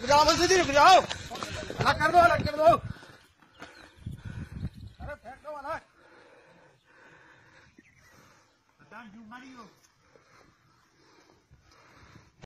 जाओ मस्जिद रुक जाओ। अलग कर दो, अलग कर दो। अरे फेंक दो अलग।